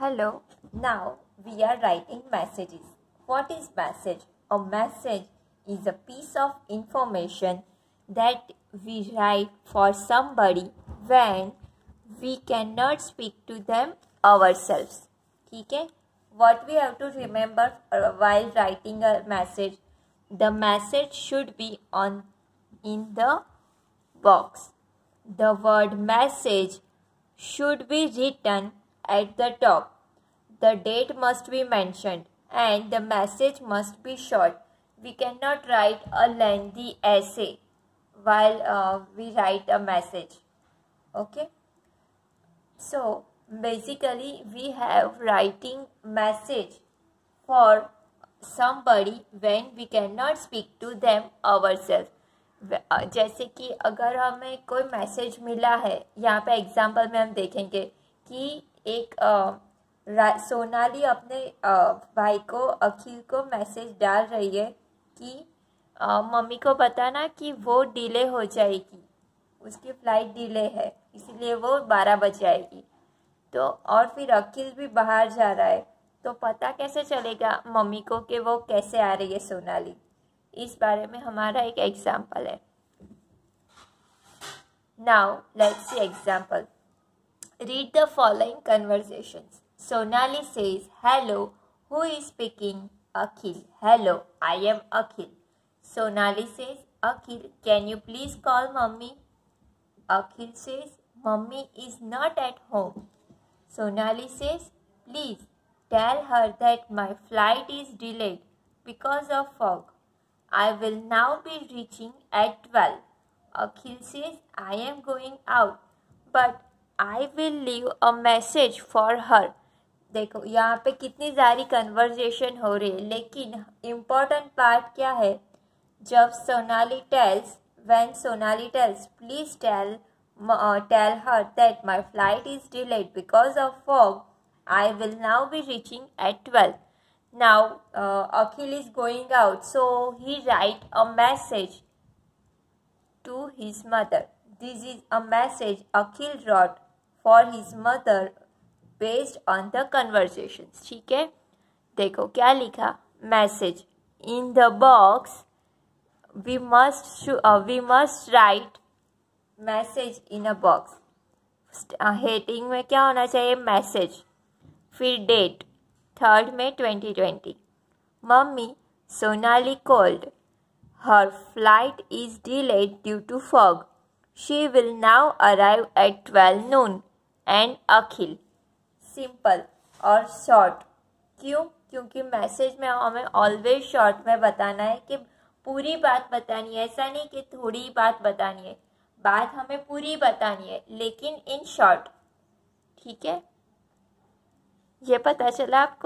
Hello, now we are writing messages. What is message? A message is a piece of information that we write for somebody when we cannot speak to them ourselves. ठीक है? What we have to remember while writing a message, the message should be in the box. The word message should be written at the top. The date must be mentioned and the message must be short. We cannot write a lengthy essay while we write a message. Okay. So basically we have writing message for somebody when we cannot speak to them ourselves. जैसे कि अगर हमें कोई message मिला है, यहाँ पे example में हम देखेंगे कि एक सोनाली अपने भाई को अखिल को मैसेज डाल रही है कि मम्मी को बताना कि वो डिले हो जाएगी, उसकी फ़्लाइट डिले है इसलिए वो 12 बजे आएगी। तो और फिर अखिल भी बाहर जा रहा है, तो पता कैसे चलेगा मम्मी को कि वो कैसे आ रही है सोनाली। इस बारे में हमारा एक एग्जाम्पल है। Now let's see example. Read the following conversations. Sonali says hello, who is speaking? Akhil. Hello, I am Akhil. Sonali says Akhil, can you please call mummy? Akhil says mummy is not at home. Sonali says please tell her that my flight is delayed because of fog. I will now be reaching at 12. Akhil says, I am going out, but I will leave a message for her. देखो यहाँ पे कितनी सारी conversation हो रही है, लेकिन important part क्या है? जब Sonali tells, when Sonali tells, please tell her that my flight is delayed because of fog. I will now be reaching at 12. Now Akhil is going out, so he write a message to his mother. This is a message Akhil wrote for his mother based on the conversations. ठीक है, देखो क्या लिखा? Message in the box we must write message in a box. Heading में क्या होना चाहिए? Message. फिर date 3rd May 2020. Mummy, Sonali called. Her flight is delayed due to fog. She will now arrive at 12 noon. And Akhil. Simple और short. क्यों? क्योंकि message में हमें ऑलवेज शॉर्ट में बताना है कि पूरी बात बतानी है। ऐसा नहीं कि थोड़ी बात बतानी है, बात हमें पूरी बतानी है लेकिन इन शॉर्ट। ठीक है, ये पता चला आपको?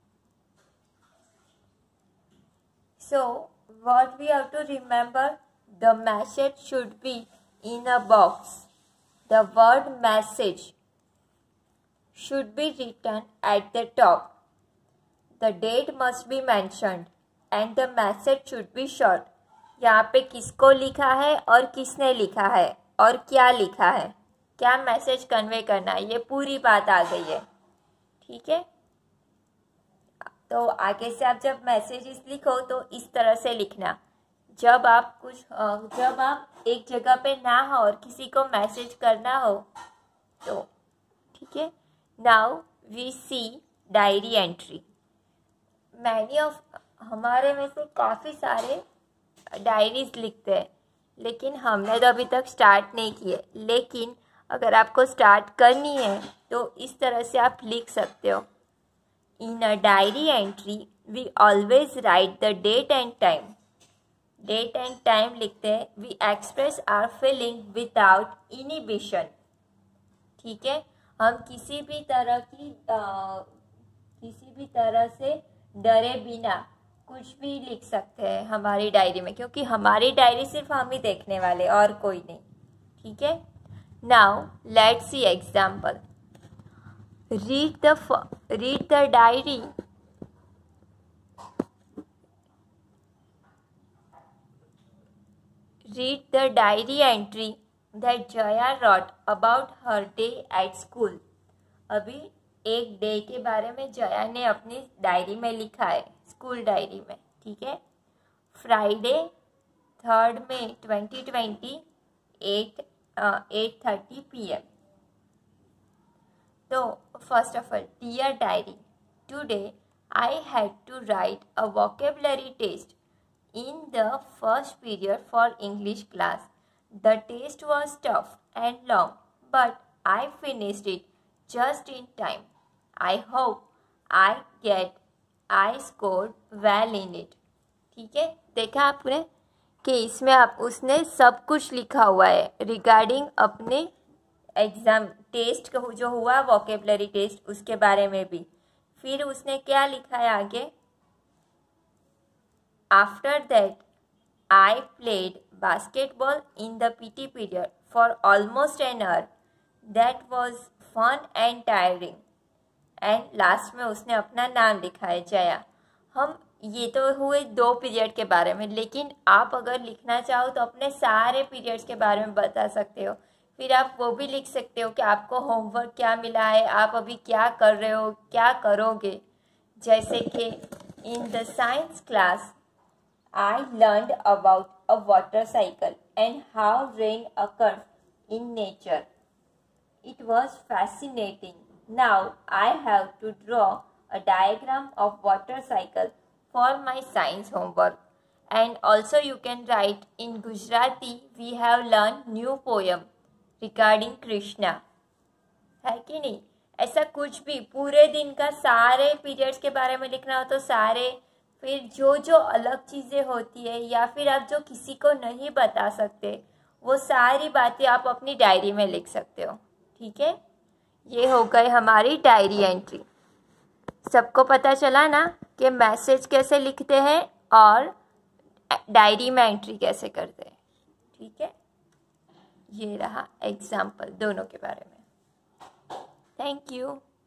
So what we have to remember, the message should be in a box. The word message should be written at the top. The date must be mentioned and the message should be short. यहाँ पे किसको लिखा है और किसने लिखा है और क्या लिखा है, क्या मैसेज कन्वे करना है, ये पूरी बात आ गई है। ठीक है, तो आगे से आप जब मैसेजेस लिखो तो इस तरह से लिखना। जब आप एक जगह पे ना हो और किसी को मैसेज करना हो तो ठीक है। Now we see diary entry. हमारे में से काफ़ी सारे डायरीज लिखते हैं, लेकिन हमने तो अभी तक स्टार्ट नहीं किए। लेकिन अगर आपको स्टार्ट करनी है तो इस तरह से आप लिख सकते हो। In a diary entry, we always write the date and time. Date and time लिखते हैं। We express our feeling without inhibition. ठीक है, हम किसी भी तरह से डरे बिना कुछ भी लिख सकते हैं हमारी डायरी में, क्योंकि हमारी डायरी सिर्फ हम ही देखने वाले और कोई नहीं। ठीक है, now let's see example. Read the diary. Read the diary entry that Jaya wrote about her day at school. अभी एक डे के बारे में जया ने अपनी डायरी में लिखा है, स्कूल डायरी में, ठीक है। Friday 3 May 2020 8:30 PM। तो first of all, dear diary, today I had to write a vocabulary test in the first period for English class. The test was tough and long, but I finished it just in time. I hope I scored well in it. ठीक है, देखा आपने कि इसमें उसने सब कुछ लिखा हुआ है रिगार्डिंग अपने एग्ज़ाम टेस्ट जो हुआ वोकेबलरी टेस्ट उसके बारे में भी। फिर उसने क्या लिखा है आगे, after that I played basketball in the PT period for almost an hour, that was fun and tiring. And last में उसने अपना नाम लिखा है, जया। हम ये तो हुए 2 पीरियड के बारे में, लेकिन आप अगर लिखना चाहो तो अपने सारे पीरियड्स के बारे में बता सकते हो। फिर आप वो भी लिख सकते हो कि आपको होमवर्क क्या मिला है, आप अभी क्या कर रहे हो, क्या करोगे। जैसे कि in the science class I learned about a water cycle and how rain occurs in nature. It was fascinating. Now I have to draw a diagram of water cycle for my science homework. And also you can write in Gujarati, we have learned new poem regarding Krishna. है कि नहीं? ऐसा कुछ भी पूरे दिन का सारे पीरियड्स के बारे में लिखना हो तो सारे, फिर जो जो अलग चीज़ें होती है या फिर आप जो किसी को नहीं बता सकते वो सारी बातें आप अपनी डायरी में लिख सकते हो, ठीक है। ये हो गई हमारी डायरी एंट्री। सबको पता चला ना कि मैसेज कैसे लिखते हैं और डायरी में एंट्री कैसे करते हैं, ठीक है। ये रहा एग्जाम्पल दोनों के बारे में। Thank you.